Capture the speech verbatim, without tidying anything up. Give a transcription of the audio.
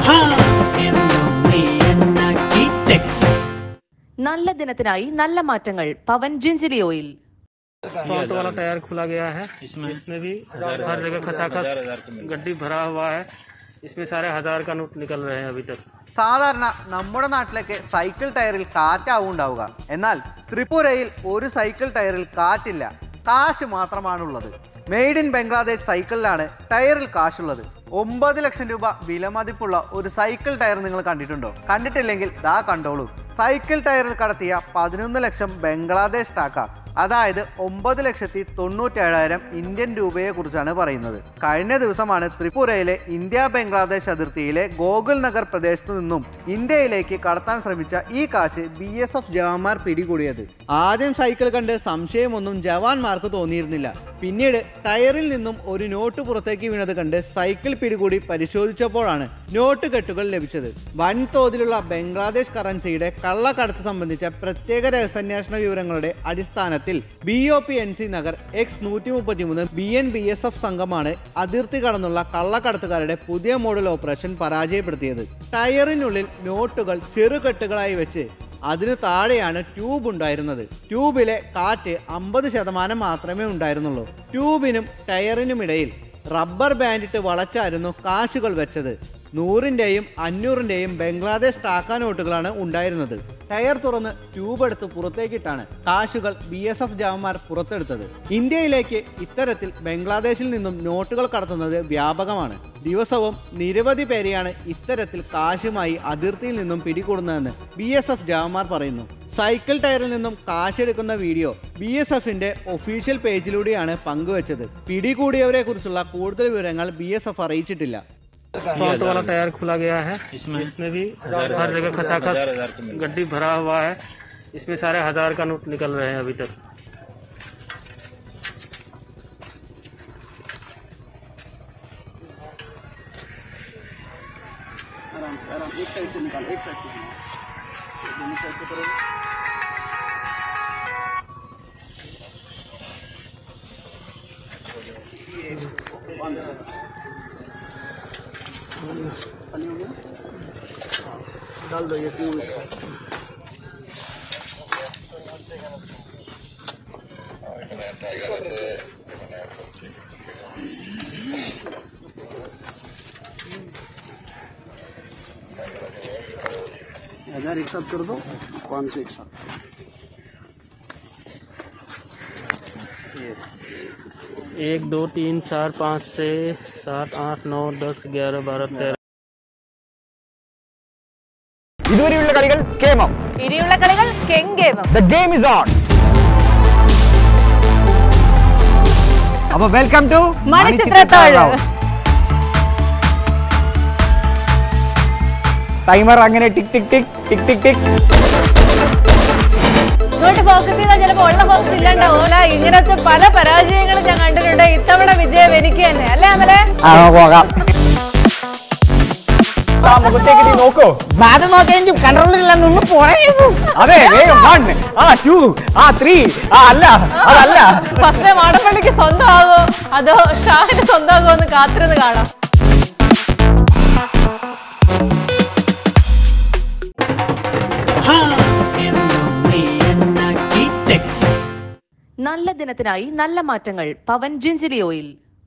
നല്ല ദിനത്തിനായി നല്ല മാറ്റങ്ങൾ പവൻ ജിഞ്ചിലി ഓയിൽ. फ्रंट वाला टायर खुला गया है, इसमें इसमें भी हर जगह खचाखच गड्डी भरा हुआ है. इसमें सारे हजार का नोट निकल रहे हैं अभी तक. സാധാരണ നമ്മുടെ നാട്ടിലൊക്കെ സൈക്കിൾ ടയറിൽ കാറ്റാവും ഉണ്ടാവുക. എന്നാൽ ത്രിപുരയിൽ ഒരു സൈക്കിൾ ടയറിൽ കാറ്റില്ല, കാശ് മാത്രമാണുള്ളത്. മെയ്ഡ് ഇൻ ബംഗ്ലാദേശ് സൈക്കിളിലാണ് ടയറിൽ കാശുള്ളത്. ഒമ്പത് ലക്ഷം രൂപ വിലമതിപ്പുള്ള ഒരു സൈക്കിൾ ടയർ നിങ്ങൾ കണ്ടിട്ടുണ്ടോ? കണ്ടിട്ടില്ലെങ്കിൽ ദാ കണ്ടോളൂ. സൈക്കിൾ ടയറിൽ കടത്തിയ പതിനൊന്ന് ലക്ഷം ബംഗ്ലാദേശ് ടാക്ക, അതായത് ഒമ്പത് ലക്ഷത്തി തൊണ്ണൂറ്റേഴായിരം ഇന്ത്യൻ രൂപയെ കുറിച്ചാണ് പറയുന്നത്. കഴിഞ്ഞ ദിവസമാണ് ത്രിപുരയിലെ ഇന്ത്യ ബംഗ്ലാദേശ് അതിർത്തിയിലെ ഗോകുൽ നഗർ പ്രദേശത്തു നിന്നും ഇന്ത്യയിലേക്ക് കടത്താൻ ശ്രമിച്ച ഈ കാശ് ബി എസ് എഫ് ജവാന്മാർ പിടികൂടിയത്. ആദ്യം സൈക്കിൾ കണ്ട് സംശയമൊന്നും ജവാന്മാർക്ക് തോന്നിയിരുന്നില്ല. പിന്നീട് ടയറിൽ നിന്നും ഒരു നോട്ട് പുറത്തേക്ക് വീണത് കണ്ട് സൈക്കിൾ പിടികൂടി പരിശോധിച്ചപ്പോഴാണ് നോട്ട് കെട്ടുകൾ ലഭിച്ചത്. വൻതോതിലുള്ള ബംഗ്ലാദേശ് കറൻസിയുടെ കള്ളക്കടത്ത് സംബന്ധിച്ച പ്രത്യേക രഹസ്യാന്വേഷണ വിവരങ്ങളുടെ അടിസ്ഥാനത്തിൽ B O P N C Nagar X നൂറ്റി മുപ്പത്തി മൂന്ന് B N B S F സംഘമാണ് അതിർത്തി കടന്നുള്ള കള്ളക്കടത്തുകാരുടെ പുതിയ മോഡൽ ഓപ്പറേഷൻ പരാജയപ്പെടുത്തിയത്. ടയറിനുള്ളിൽ നോട്ടുകൾ ചെറുകെട്ടുകളായി വെച്ച് അതിനു താഴെയാണ് ട്യൂബ് ഉണ്ടായിരുന്നത്. ട്യൂബിലെ കാറ്റ് അമ്പത് ശതമാനം മാത്രമേ ഉണ്ടായിരുന്നുള്ളൂ. ട്യൂബിനും ടയറിനുമിടയിൽ റബ്ബർ ബാൻഡിട്ട് വളച്ചായിരുന്നു കാശുകൾ വെച്ചത്. നൂറിൻ്റെയും അഞ്ഞൂറിൻ്റെയും ബംഗ്ലാദേശ് ടാക്ക നോട്ടുകളാണ് ഉണ്ടായിരുന്നത്. ടയർ തുറന്ന് ട്യൂബ് എടുത്ത് പുറത്തേക്കിട്ടാണ് കാശുകൾ ബി എസ് എഫ് ജവാന്മാർ പുറത്തെടുത്തത്. ഇന്ത്യയിലേക്ക് ഇത്തരത്തിൽ ബംഗ്ലാദേശിൽ നിന്നും നോട്ടുകൾ കടത്തുന്നത് വ്യാപകമാണ്. ദിവസവും നിരവധി പേരെയാണ് ഇത്തരത്തിൽ കാശുമായി അതിർത്തിയിൽ നിന്നും പിടികൂടുന്നതെന്ന് ബി എസ് എഫ് ജവാന്മാർ പറയുന്നു. സൈക്കിൾ ടയറിൽ നിന്നും കാശെടുക്കുന്ന വീഡിയോ ബി എസ് എഫിന്റെ ഒഫീഷ്യൽ പേജിലൂടെയാണ് പങ്കുവച്ചത്. പിടികൂടിയവരെ കുറിച്ചുള്ള കൂടുതൽ വിവരങ്ങൾ ബി എസ് എഫ് അറിയിച്ചിട്ടില്ല. फ्रंट वाला टायर खुला गया है, इसमें इसमें भी हर जगह खचाखच गड्डी भरा हुआ है. इसमें सारे हजार का नोट निकल रहे हैं अभी तक. आराम से आराम एक साइड से निकालो, एक साइड से दोनों साइड से करो. डाल दो ये ट्यूब इसका. हजार एक साथ कर दो, पाँच सौ एक साथ. एक दो तीन चार पाँच छः सात आठ नौ दस ग्यारह बारह तेरह. ഇതുവരെയുള്ള കളികൾ കേമം, ഇനിയുള്ള കളികൾ കെങ്കേമം. The game is on. അപ്പോൾ വെൽക്കം ടു മണിച്ചിത്രത്താഴ്. ടൈമർ അങ്ങനെ ടിക് ടിക് ടിക് ടിക് ടിക് ടിക്. ഇങ്ങോട്ട് ഫോക്കസ് ചെയ്താൽ ചിലപ്പോൾ ഉള്ള ഫോക്കസ് ഇല്ലാണ്ടാവൂല. ഇങ്ങനത്തെ പല പരാജയങ്ങളും ഞാൻ കണ്ടിട്ടുണ്ട്. ഇത്തവണ വിജയം എനിക്ക് തന്നെ അല്ലേ അമലെ? ആ പോകാം. മുഖത്തേക്ക് നീ നോക്കോ? ബാഗ് നോക്കാൻ കൺട്രോളില്ല, നിന്ന് പോണേന്നു. അതെ വേഗം. വൺ ആ ടു ആ ത്രീ ആ അല്ല അതല്ല. ഫസ്റ്റ് മാടപ്പള്ളിക്ക് സ്വന്തമാകോ അതോ ഷാഹിന് സ്വന്തമാകോ എന്ന് കാത്തിരുന്ന് കാണാം. നല്ല ദിനത്തിനായി നല്ല മാറ്റങ്ങൾ പവൻ ജിഞ്ചിലി ഓയിൽ.